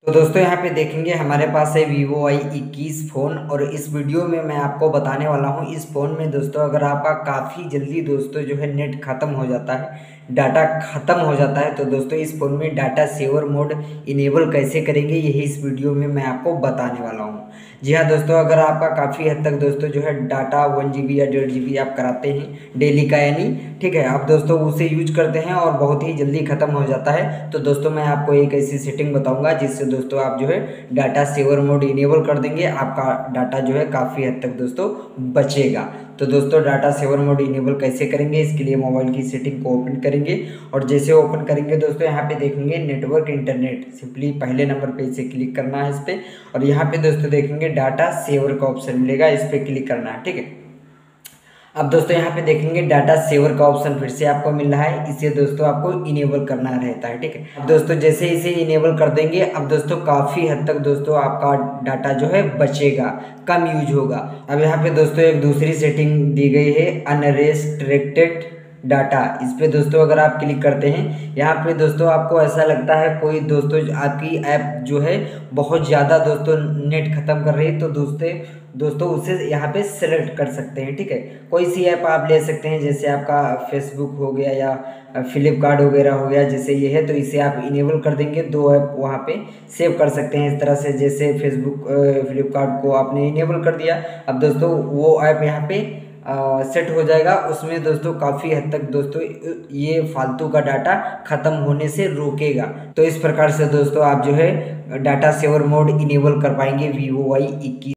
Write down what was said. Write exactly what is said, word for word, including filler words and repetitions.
तो दोस्तों यहाँ पे देखेंगे हमारे पास है वीवो वाई इक्कीस फ़ोन और इस वीडियो में मैं आपको बताने वाला हूँ इस फ़ोन में दोस्तों अगर आपका काफ़ी जल्दी दोस्तों जो है नेट ख़त्म हो जाता है, डाटा ख़त्म हो जाता है, तो दोस्तों इस फ़ोन में डाटा सेवर मोड इनेबल कैसे करेंगे यही इस वीडियो में मैं आपको बताने वाला हूँ। जी हाँ दोस्तों, अगर आपका काफ़ी हद तक दोस्तों जो है डाटा वन जी बी या डेढ़ जी बी आप कराते हैं डेली का, यानी ठीक है, आप दोस्तों उसे यूज करते हैं और बहुत ही जल्दी ख़त्म हो जाता है, तो दोस्तों मैं आपको एक ऐसी सेटिंग बताऊंगा जिससे दोस्तों आप जो है डाटा सेवर मोड इनेबल कर देंगे, आपका डाटा जो है काफ़ी हद तक दोस्तों बचेगा। तो दोस्तों डाटा सेवर मोड इनेबल कैसे करेंगे, इसके लिए मोबाइल की सेटिंग को ओपन करेंगे और जैसे ओपन करेंगे दोस्तों यहाँ पे देखेंगे नेटवर्क इंटरनेट, सिंपली पहले नंबर पे इसे क्लिक करना है इस पर और यहाँ पे दोस्तों देखेंगे डाटा सेवर का ऑप्शन मिलेगा, इस पर क्लिक करना है। ठीक है, अब दोस्तों यहाँ पे देखेंगे डाटा सेवर का ऑप्शन फिर से आपको मिल रहा है, इसे दोस्तों आपको इनेबल करना रहता है। ठीक है, अब दोस्तों जैसे इसे इनेबल कर देंगे अब दोस्तों काफ़ी हद तक दोस्तों आपका डाटा जो है बचेगा, कम यूज होगा। अब यहाँ पे दोस्तों एक दूसरी सेटिंग दी गई है अनरेस्ट्रिक्टेड डाटा, इस पे दोस्तों अगर आप क्लिक करते हैं यहाँ पे दोस्तों आपको ऐसा लगता है कोई दोस्तों आपकी ऐप जो है बहुत ज़्यादा दोस्तों नेट ख़त्म कर रही है, तो दोस्तों दोस्तों उसे यहाँ पे सेलेक्ट कर सकते हैं। ठीक है, कोई सी ऐप आप ले सकते हैं, जैसे आपका फेसबुक हो गया या फ्लिपकार्ट वगैरह हो गया, जैसे ये है तो इसे आप इनेबल कर देंगे, दो ऐप वहाँ पे सेव कर सकते हैं इस तरह से। जैसे फेसबुक फ्लिपकार्ट को आपने इनेबल कर दिया, अब दोस्तों वो ऐप यहाँ पे सेट हो जाएगा, उसमें दोस्तों काफ़ी हद तक दोस्तों ये फालतू का डाटा ख़त्म होने से रोकेगा। तो इस प्रकार से दोस्तों आप जो है डाटा सेवर मोड इनेबल कर पाएंगे वीवो वाई इक्कीस।